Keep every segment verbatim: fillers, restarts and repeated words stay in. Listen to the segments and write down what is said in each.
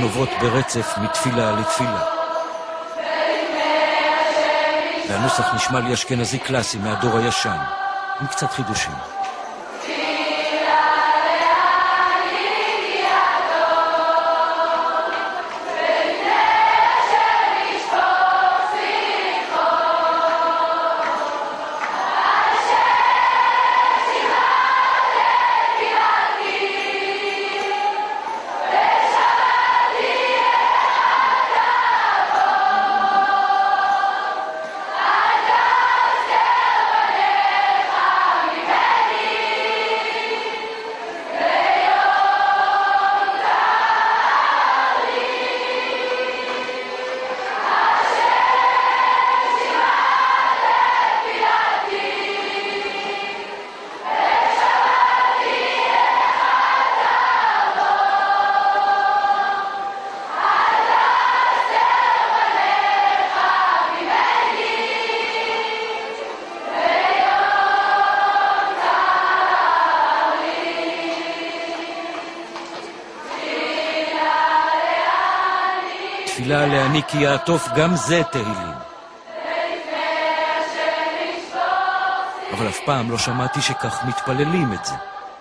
עוברות ברצף מתפילה לתפילה. והנוסח נשמע לי אשכנזי קלאסי מהדור הישן, עם קצת חידושים. תפילה לעני כי יעטוף גם זה תהילים. אבל אף פעם לא שמעתי שכך מתפללים את זה.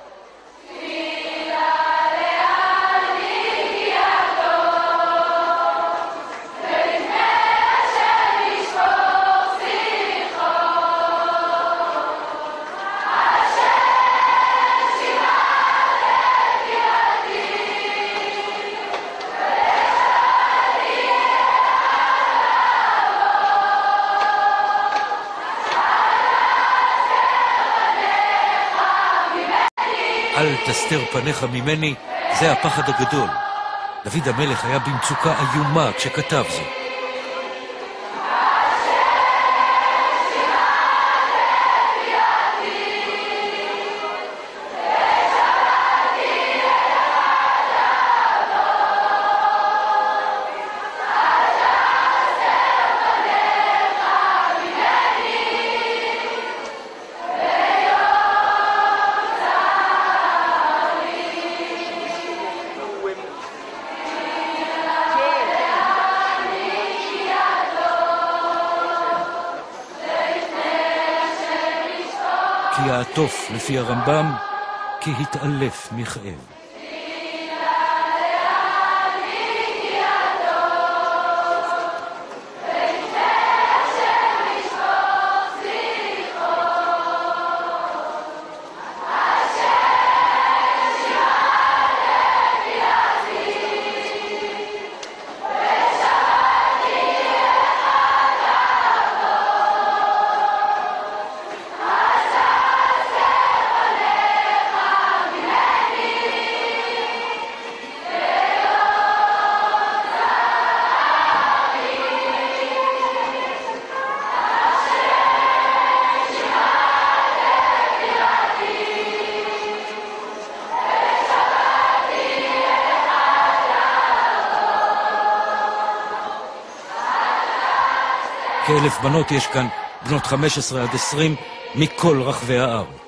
אל תסתר פניך ממני, זה הפחד הגדול. דוד המלך היה במצוקה איומה כשכתב זאת. כי יעטוף לפי הרמב"ם, כי התעלף מכאב. כאלף בנות יש כאן, בנות חמש עשרה עד עשרים, מכל רחבי הארץ.